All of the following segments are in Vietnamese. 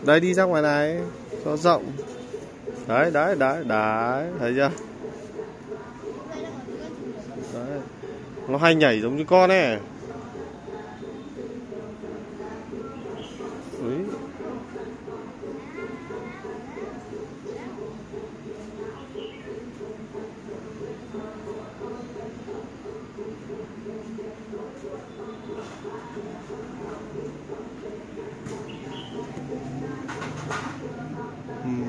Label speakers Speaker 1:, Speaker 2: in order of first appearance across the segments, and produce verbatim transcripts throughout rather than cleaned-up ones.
Speaker 1: Đây đi ra ngoài này cho rộng. Đấy đấy đấy đấy, thấy chưa? Đấy. Nó hay nhảy giống như con ấy. Úi. Uhm.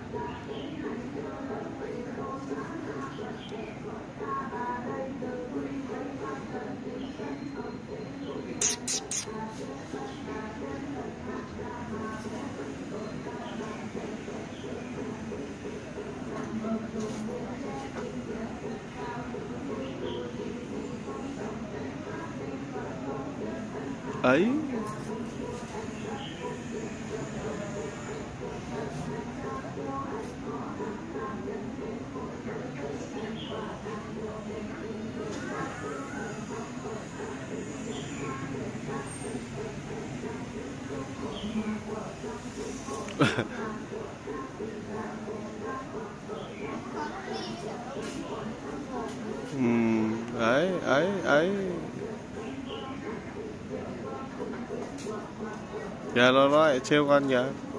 Speaker 1: Ấy. Ừm, ấy ấy ấy kìa, nó nó lại trêu con kìa.